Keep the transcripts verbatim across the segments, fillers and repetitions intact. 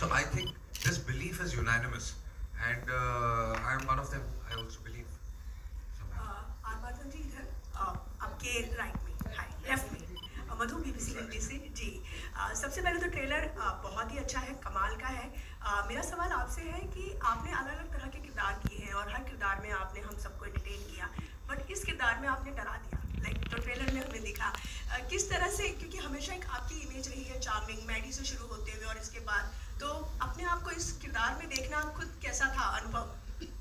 So I think this belief is unanimous, and uh, I am one of them. I also believe. आरबाजन जी इधर आपके right में, हाय left में, मधु BBC Hindi से जी। uh, सबसे पहले तो ट्रेलर uh, बहुत ही अच्छा है, कमाल का है। uh, मेरा सवाल आपसे है कि आपने अलग अलग तरह के किरदार किए हैं और हर किरदार में आपने हम सबको एंटरटेन किया, बट इस किरदार में आपने डरा दिया, लाइक जो ट्रेलर में हमने देखा। uh, किस तरह से, क्योंकि हमेशा एक आपकी इमेज रही है चार्मिंग, मैडी से शुरू होते हुए और इसके बाद, तो अपने आप को इस किरदार में देखना खुद कैसा था अनुभव?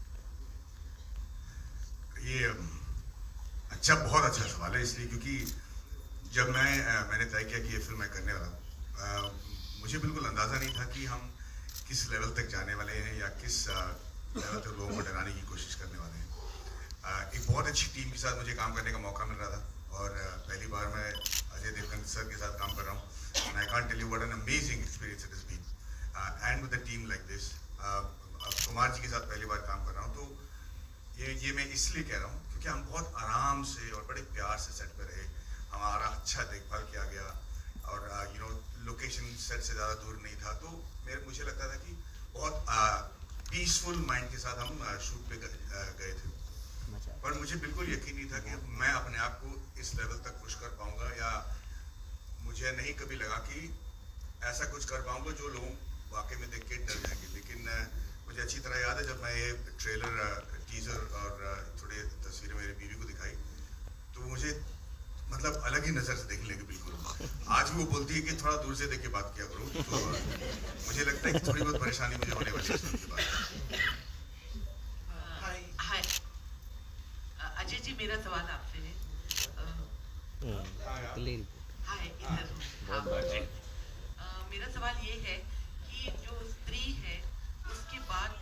ये अच्छा, बहुत अच्छा सवाल है, इसलिए क्योंकि जब मैं मैंने तय किया कि ये फिल्म मैं करने वाला हूँ, मुझे बिल्कुल अंदाज़ा नहीं था कि हम किस लेवल तक जाने वाले हैं या किस लेवल तक लोगों को डराने की कोशिश करने वाले हैं। एक बहुत अच्छी टीम के साथ मुझे काम करने का मौका मिल रहा था और पहली बार मैं अजय देवगन सर के साथ काम कर रहा हूँ। And I can't tell you what an amazing experience it has been and with a team like this. Kumar ji के साथ पहली बार काम कर रहा हूँ, तो ये ये मैं इसलिए कह रहा हूँ क्योंकि हम बहुत आराम से और बड़े प्यार से सेट पर रहे, हमारा अच्छा देखभाल किया गया और यू नो लोकेशन सेट से ज़्यादा दूर नहीं था, तो मेरे मुझे लगता था कि बहुत पीसफुल uh, माइंड के साथ हम शूट uh, पे गए थे। पर मुझे बिल्कुल यकीन नहीं था कि मैं अपने आप को इस लेवल तक पुश कर पाऊंगा, या मुझे नहीं कभी लगा कि ऐसा कुछ कर पाऊंगा जो लोग वाकई में देख के डर जाएंगे। लेकिन uh, मुझे अच्छी तरह याद है जब मैं ये ट्रेलर uh, टीजर और uh, थोड़े तस्वीरें मेरी बीवी को दिखाई, तो मुझे मतलब अलग ही नज़र से देखने लगे बिल्कुल। आज भी वो बोलती है कि थोड़ा दूर से देख के बात किया करो, तो मुझे लगता है कि थोड़ी बहुत परेशानी मुझे होने वाली है इस फिल्म के बाद। हाय हाय अजय जी, मेरा सवाल आपसे है। हाय इधर मेरा सवाल ये है कि जो स्त्री है उसके बाद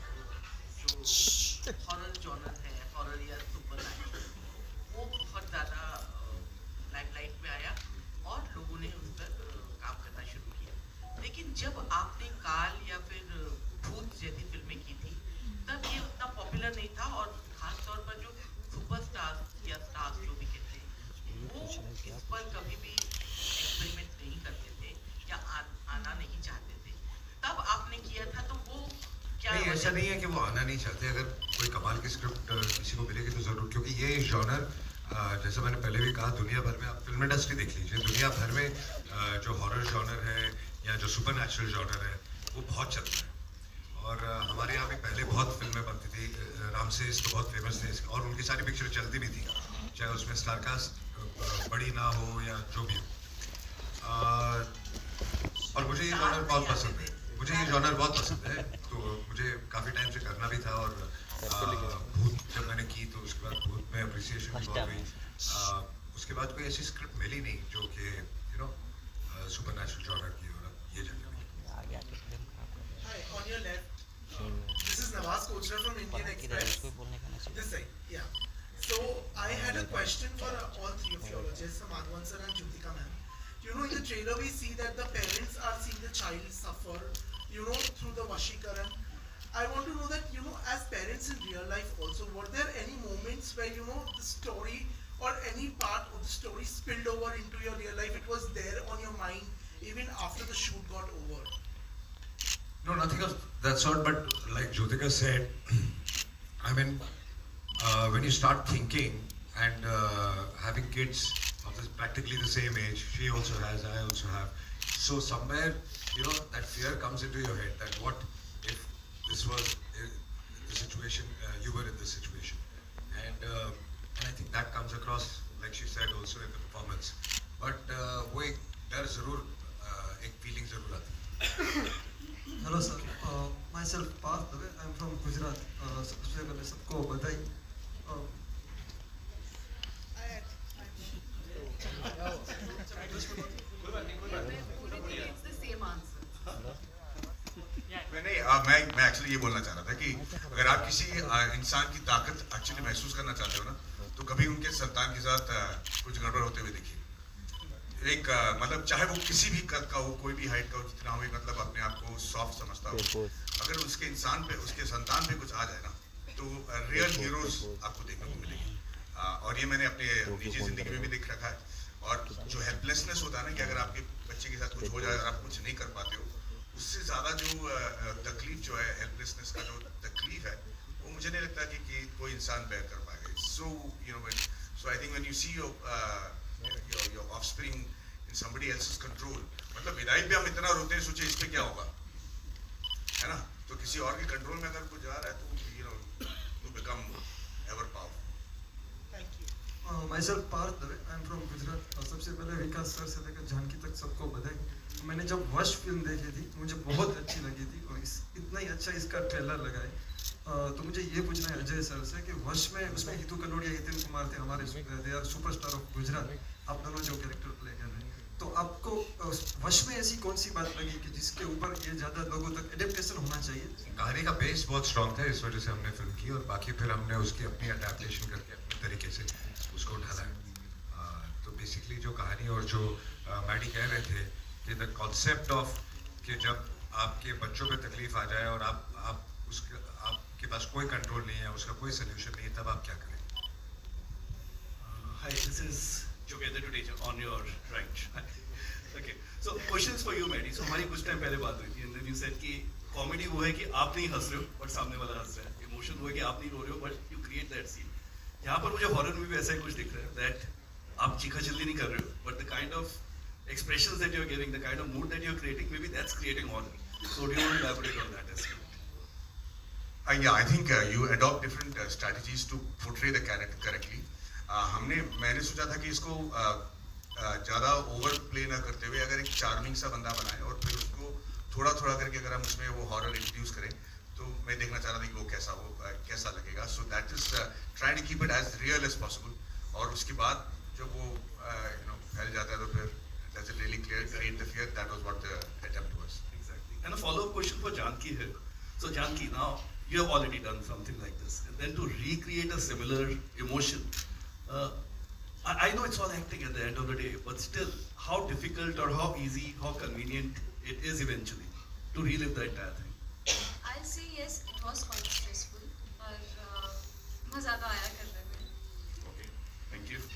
जो हॉरर जॉनर है, हॉरर या सुपर नेचुरल, वो बहुत ज़्यादा लाइमलाइट में आया और लोगों ने उस पर काम करना शुरू किया। लेकिन जब आपने काल या फिर भूत जैसी फिल्में की थी तब ये उतना पॉपुलर नहीं था, और खास तौर पर जो सुपरस्टार्स या स्टार्स जो भी कहते हैं वो इस पर कभी भी एक्सपेरिमेंट नहीं करते थे या आ, आना नहीं चाहते थे। तब आपने किया था, तो वो क्या? नहीं, ऐसा नहीं है कि वो आना नहीं चाहते। अगर कोई कमाल की स्क्रिप्ट किसी को मिलेगी तो ज़रूर, क्योंकि ये जॉनर जैसे मैंने पहले भी कहा, दुनिया भर में आप फिल्म इंडस्ट्री देख लीजिए, दुनिया भर में जो हॉरर जॉनर है या जो सुपर नेचुरल जॉनर है वो बहुत चलता है। और हमारे यहाँ भी पहले बहुत फिल्में बनती थी, रामसेस तो बहुत फेमस थे और उनकी सारी पिक्चर चलती भी थी, चाहे उसमें स्टारकास्ट बड़ी ना हो या जो भी हो। और मुझे ये जॉनर बहुत पसंद है, मुझे ये जॉनर बहुत पसंद है, तो मुझे काफ़ी टाइम से करना भी था। और भूत जब मैंने की तो उसके बाद भूत में अप्रिसिएशन भी बहुत हुई। उसके बाद कोई ऐसी स्क्रिप्ट मिली नहीं जो कि you know supernatural genre की और ये जगह मिली। Hi, on your left, uh, this is Nawaz Kochra from Indian Express. This side, yeah. So I had a question for uh, all three of you, just Madhavan sir and Jyotika ma'am. You know, in the trailer we see that the parents are seeing the child suffer, you know, through the Vashikaran. I want to know that, you know, as parents in real life also, were there any moments where, you know, the story or any part of the story spilled over into your real life? It was there on your mind even after the shoot got over? No, nothing of that sort, but like Jyotika said, I mean, uh, when you start thinking and uh, having kids of this, practically the same age, she also has, I also have, so somewhere, you know, that fear comes into your head that what if this was uh, the situation, uh, you were in this situation, and uh, and I think that comes across, like she said, also in the performance. But uh, वो एक डर जरूर, uh, एक feeling जरूर आती है. Hello sir, uh, myself Parth Dave, I am from Gujarat. Uh, सबसे पहले सबको बधाई. Uh, It's the same answer. मैं नहीं, आ, मैं मैं एक्चुअली ये बोलना चाह रहा था कि अगर आप किसी आ, इंसान की ताकत एक्चुअली महसूस करना चाहते हो ना, तो कभी उनके संतान के साथ आ, कुछ गड़बड़ होते हुए देखिए। एक आ, मतलब चाहे वो किसी भी कद का हो, कोई भी हाइट का हो, जितना हो, मतलब अपने आप को सॉफ्ट समझता हो, अगर उसके इंसान पे, उसके संतान पे कुछ आ जाए ना, तो रियल हीरोज आपको देखने को मिलेंगे। और ये मैंने अपने निजी जिंदगी में भी देख रखा है। और जो हेल्पलेसनेस होता है ना, कि अगर आपके बच्चे के साथ कुछ हो जाए और आप कुछ नहीं कर पाते हो, उससे ज़्यादा जो हेल्पलेसनेस का जो तकलीफ है वो मुझे नहीं लगता कि, कि कोई इंसान बेयर कर पाएगा. So you know so I think when you see your your your offspring in somebody else's control, मतलब विदाई पे हम इतना रोते हैं, सोचे इस पे क्या होगा, है ना. तो किसी और के कंट्रोल में अगर कुछ जा रहा है तो you know you become ever powerful. My self Parth Dave, I am from Gujarat. सबसे पहले विकास सर से लेकर जानकी तक सबको बधाई. मैंने जब वश फिल्म देखी थी मुझे बहुत अच्छी लगी थी और इस इतना ही अच्छा इसका ट्रेलर लगा है. तो मुझे ये पूछना है अजय सर से कि वश में उसमें हितू कनोडिया, हितेन कुमार थे हमारे, they are superstar of Gujarat. आप दोनों जो कैरेक्टर प्ले कर रहे हैं, तो आपको वश में ऐसी कौन सी बात लगी कि जिसके ऊपर ये ज़्यादा लोगों तक एडेप्टेशन होना चाहिए? कहानी का बेस बहुत स्ट्रॉन्ग था, इस वजह से हमने फिल्म की और बाकी फिर हमने उसकी अपनी अडेप्टेशन करके अपने तरीके से उसको ढाला है. तो बेसिकली जो कहानी और जो मैडी कह रहे थे कि द कॉन्सेप्ट ऑफ कि जब आपके बच्चों पे तकलीफ आ जाए और आप आप उसके आपके पास कोई कंट्रोल नहीं है, उसका कोई सोल्यूशन नहीं है, तब आप क्या करें. Hi, this is Together to Teach on your right. Okay, so questions for you, Maddie. So हमारी कुछ टाइम पहले बात हुई थी and then you said कि कॉमेडी वो है कि आप नहीं हंस रहे हो बट सामने वाला हंस रहा है. इमोशन वो है कि आप नहीं रो रहे हो but you create that scene. यहाँ पर मुझे हॉरर में भी ऐसा ही कुछ दिख रहा है दैट आप चीखा चिल्ली नहीं कर रहे हो but the kind of expressions that you're giving, the kind of mood that you're creating, maybe that's creating horror. So do you want to elaborate on that as well? Uh, yeah, I think uh, you adopt different uh, strategies to portray the character correctly. Uh, हमने मैंने सोचा था कि इसको uh, uh, ज़्यादा over play ना करते हुए अगर एक चार्मिंग सा बंदा बनाए और फिर उसको थोड़ा थोड़ा करके अगर हम उसमें वो हॉरर इंट्रोड्यूस करें, तो मैं देखना चाह रहा था कि वो कैसा वो uh, कैसा लगेगा. So that is trying to keep it as real as possible. और उसके बाद जब वो यू नो फैल जाता है तो फिर does it really clear, create the fear? That was what the attempt was. Exactly. And a follow-up question for Janki here. So Janki, now you have already done something like this, and then to recreate a similar emotion, uh, I, I know it's all acting at the end of the day, but still, how difficult or how easy, how convenient it is eventually to relive the entire thing? I'll say yes, it was quite stressful, but uh, मजा तो आया करने में. Okay, thank you.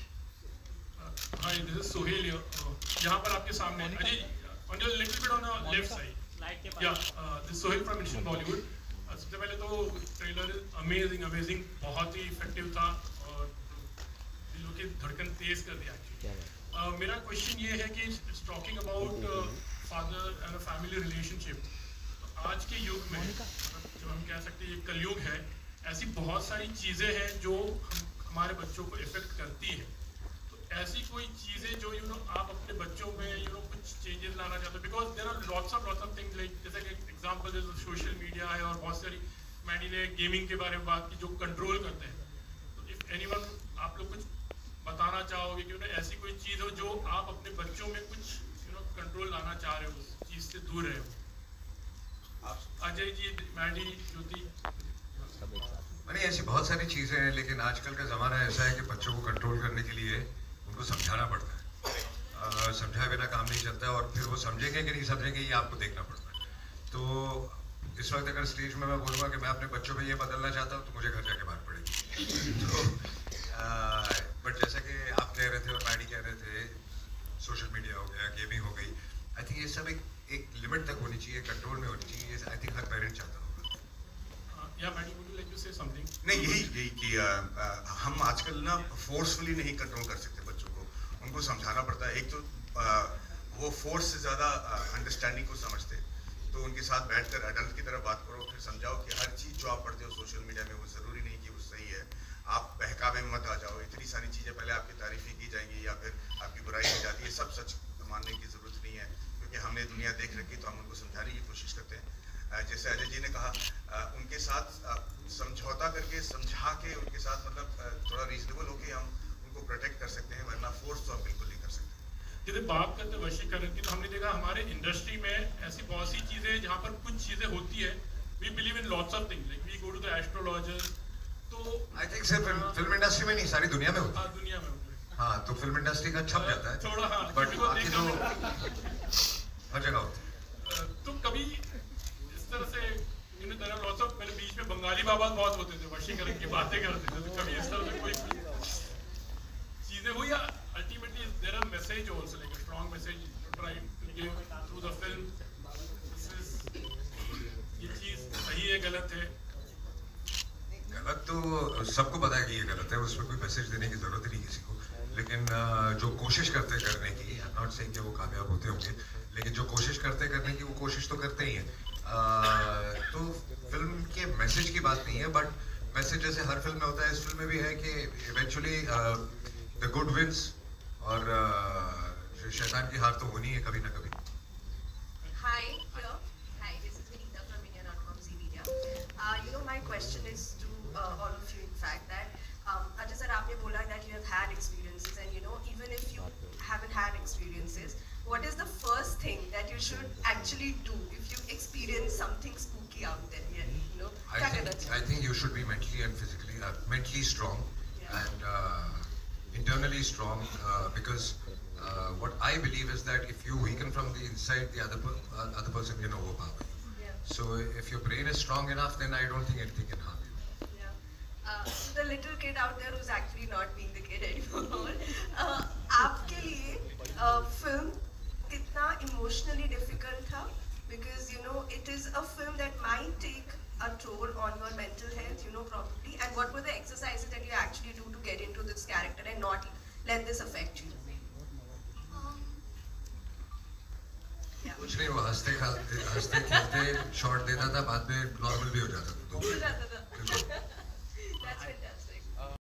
Hi, this is Sohail here. Uh, यहाँ पर आपके सामने Ajay, on your little bit on the left side. Yeah, uh, this is Sohail from Instant Bollywood. Uh, सबसे पहले तो ट्रेलर अमेजिंग अमेजिंग बहुत ही इफेक्टिव था और दिलों की धड़कन तेज कर दिया एक्चुअली. uh, मेरा क्वेश्चन ये है कि talking about father and family relationship, आज के युग में जो हम कह सकते हैं ये कलयुग है, ऐसी बहुत सारी चीज़ें हैं जो हम हमारे बच्चों को इफेक्ट करती है. ऐसी कोई चीज़ें जो यू नो आप अपने बच्चों में यू नो कुछ चेंजेस लाना चाहते हो, because there are lots of lots of things like जैसे कि एग्जांपल जैसे सोशल मीडिया है और बहुत सारी मैंने ने गेमिंग के बारे में बात की जो कंट्रोल करते हैं. तो इफ एनीवन आप लोग कुछ बताना चाहोगे कि ना ऐसी कोई चीज़ हो जो आप अपने बच्चों में कुछ यू नो कंट्रोल लाना चाह रहे हो, उस चीज़ से दूर रहे हो. अजय जी, मैडी, ज्योति. मैंने ऐसी बहुत सारी चीज़ें हैं, लेकिन आजकल का ज़माना ऐसा है कि बच्चों को कंट्रोल करने के लिए उनको समझाना पड़ता है. समझाए बिना काम नहीं चलता है और फिर वो समझेंगे कि नहीं समझेंगे ये आपको देखना पड़ता है. तो इस वक्त अगर स्टेज में मैं बोलूँगा कि मैं अपने बच्चों में ये बदलना चाहता हूँ तो मुझे घर जाके बात पड़ेगी. तो बट जैसा कि आप कह रहे थे और मैडी कह रहे थे, सोशल मीडिया हो गया, गेमिंग हो गई, आई थिंक ये सब एक एक लिमिट तक होनी चाहिए, कंट्रोल में होनी चाहिए. आई थिंक हर पेरेंट चाहता होगा. या Maddy, would you like to say something? नहीं, यही यही कि आ, आ, हम आजकल ना फोर्सफुली नहीं कंट्रोल कर सकते बच्चों को, उनको समझाना पड़ता है. एक तो आ, वो फोर्स से ज़्यादा अंडरस्टैंडिंग को समझते, तो उनके साथ बैठकर एडल्ट की तरह बात करो, फिर समझाओ कि हर चीज़ जो आप पढ़ते हो सोशल मीडिया में वो ज़रूरी नहीं कि वो सही है. आप बहकावे में मत आ जाओ. इतनी सारी चीज़ें पहले आपकी तारीफ़ें की जाएंगी या फिर आपकी बुराई की जाती है, सब सच मानने की ज़रूरत नहीं है, क्योंकि हमने दुनिया देख रखी तो हम उनको समझाने की कोशिश करते हैं. जैसे अजय जी ने कहा, उनके साथ समझौता करके, समझा के उनके साथ मतलब थोड़ा रीजनेबल होके हम उनको प्रोटेक्ट कर सकते हैं, वरना फोर्स तो हम बिल्कुल नहीं कर सकते. जैसे बात करते हैं वशीकरण की, तो हमने देखा हमारे इंडस्ट्री में ऐसी बहुत सी चीज़ें जहाँ पर कुछ चीज़ें होती है. We believe in lots of things, like we go to the astrologer. तो आई थिंक सिर्फ फिल्म इंडस्ट्री में नहीं, सारी दुनिया में होती है. हाँ, दुनिया में होती है. हाँ, तो फिल्म इंडस्ट्री का छप जाता है थोड़ा, हाँ, बट बाकी तो हर जगह होता है. तो कभी इस तरह से इन तरह लॉट्स ऑफ, मेरे बीच में बंगाली बाबा बहुत होते थे, वशीकरण की बातें करते थे, तो कभी इस तरह से कोई चीज़ें हुई या ultimately there are message also, like a strong message to try to give through the film. This is ये चीज़ सही है, गलत है? गलत तो सबको पता है कि ये गलत है, उसमें कोई मैसेज देने की जरूरत ही नहीं किसी को, लेकिन जो कोशिश करते करने की, आई एम नॉट सेइंग कि वो कामयाब होते होंगे, लेकिन जो कोशिश करते करने की वो कोशिश तो करते ही हैं। तो फिल्म के मैसेज की बात नहीं है, बट मैसेज जैसे हर फिल्म में होता है, इस फिल्म में भी है कि इवेंचुअली द गुड विंस, और uh, शैतान की हार तो होनी है कभी ना कभी। Hi, here. Hi, this is Vinita from India dot com Z Media. Uh, you know, my question is to uh, all of you, in fact, that um, Ajay sir, आपने बोला that you have had experiences, and you know, even if you haven't had experiences, what is the first thing that you should actually do if you experience something spooky out there? Yeah, you know, I think, I think you should be mentally and physically, uh, mentally strong, yeah. and uh, internally strong, uh, because uh, what I believe is that if you weaken from the inside, the other per uh, other person can overpower you. Yeah. So if your brain is strong enough, then I don't think anything can harm you. Yeah. Uh, the little kid out there who's actually not being the kid anymore, uh, आपके लिए uh, film कितना emotionally difficult था? Because you know it is a film that might take a toll on your mental health, you know, probably. And what were the exercises that you actually do to get into this character and not let this affect you? कुछ नहीं, वो हंसते हंसते खेलते shot देता था, बाद में नॉर्मल भी हो जाता था।